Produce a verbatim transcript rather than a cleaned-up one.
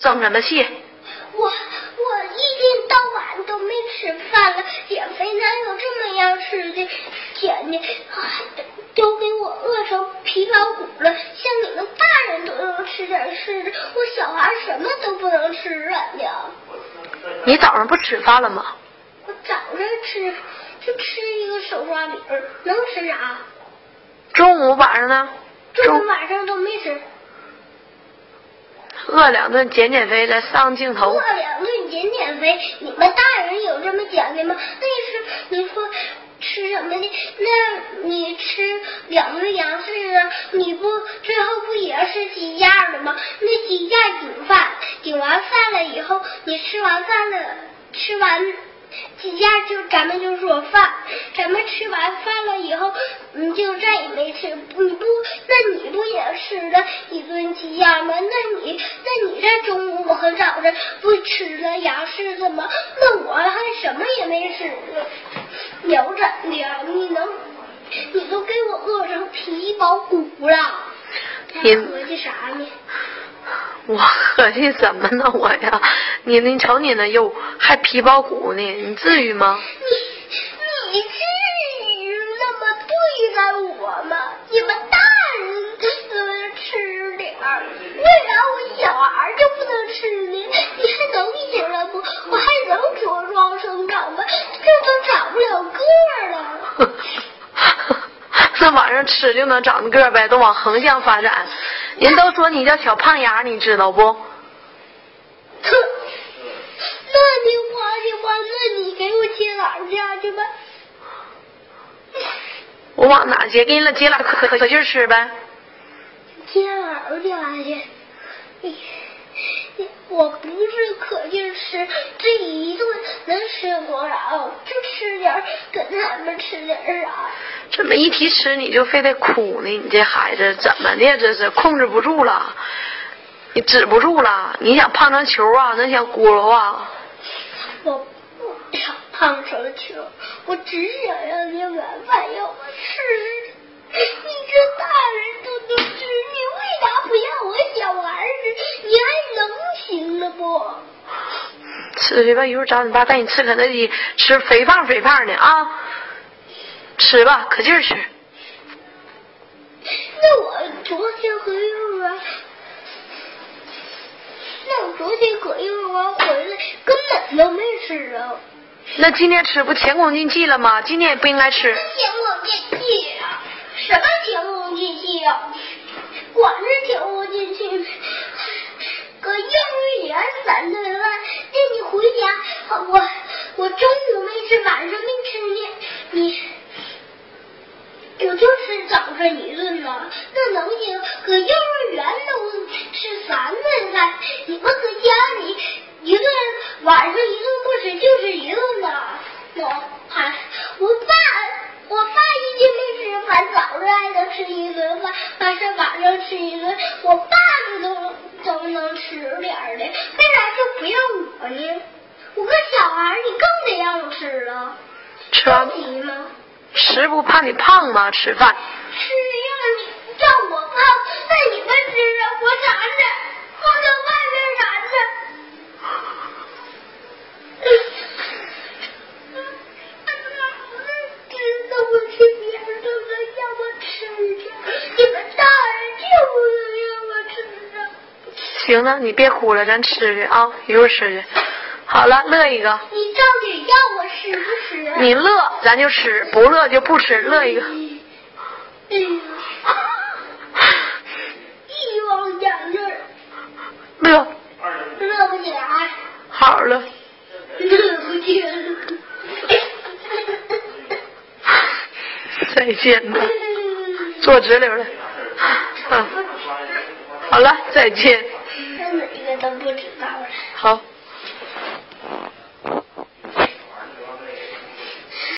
生什么气？ 我我一天到晚都没吃饭了，减肥哪有这么样吃的？天呢，都给我饿成皮包骨了。像你们大人都能吃点吃的，我小孩什么都不能吃了呢。 你早上不吃饭了吗？ 我早上吃就吃一个手抓饼，能吃啥？ 中午晚上呢？ 中午晚上都没吃。 饿两顿减减肥再上镜头。 饿两顿减减肥，你们大人有这么讲的吗？那是你说吃什么的？那你吃两顿洋式啊，你不最后不也是鸡架的吗？那鸡架顶饭，顶完饭了以后，你吃完饭了，吃完鸡架就咱们就说饭，咱们吃完饭了以后，你就再也没吃，你不，那你不也吃了一顿鸡架吗？那你，那你在中午和早上不吃了洋柿子吗？那我还什么也没吃呢，有怎的呀？你能，你都给我饿成皮包骨了， 你合计啥呢？ 我合计什么呢？我呀，你你瞅你那肉还皮包骨呢，你至于吗？ 你你至于那么对待我吗？你们大人呃吃点儿，为啥我小孩就不能吃呢？你还能行了不？我还能茁壮生长吗？这都长不了个儿了。 那晚上吃就能长个呗，都往横向发展。人都说你叫小胖丫，你知道不？ 那你花去吧，那你给我接哪儿家去呗？ 我往哪接？给你俩接俩可可可劲儿吃呗。 接哪儿家去？我不是可劲儿吃，这一顿能吃多少？就吃点儿，跟他们吃点儿啥？ 这么一提吃你就非得哭呢，你这孩子怎么的？这是控制不住了，你止不住了。你想胖成球啊？能想轱辘啊？ 我不想胖成球，我只想让你晚饭让我吃。你这大人都能吃，你为啥不让我小孩吃？你还能行了不？ 吃去吧，一会儿找你爸带你吃肯德基，吃肥胖肥胖的啊！吃吧，可劲儿吃。 那我昨天和幼儿园，那我昨天搁幼儿园回来根本都没吃啊。 那今天吃不前功尽弃了吗？今天也不应该吃。 前功尽弃啊！什么前功尽弃啊？管是前功尽弃，搁幼儿园三顿饭，那你回家，我我中午没吃，晚上没吃呢，你。我就吃早上一顿呢，那能行？搁幼儿园都吃三顿饭，你们搁家里一顿晚上一顿不吃就是一顿呐。我还我爸我爸一天没吃饭，早上还能吃一顿饭，还是晚上吃一顿。我爸这都都能吃点儿的，为啥就不让我呢？我个小孩你更得让我吃了， 吃完着急吗？ 吃不怕你胖吗？吃饭。 吃让你让我胖，那你们吃啊，我馋着，放到外面馋着。知道我去别人都能让我吃去，你们大人就不能让我吃啊。 行了，你别哭了，咱吃去啊，一会儿吃去。好了，乐一个。 你到底要我吃不吃啊？ 你乐咱就吃，不乐就不吃，乐一个。 嗯，一往两阵儿。 乐。 乐不起来。 好了。 乐不起来。 再见吧，坐直溜了。嗯，好了，再见。 这哪个都不知道了。 好。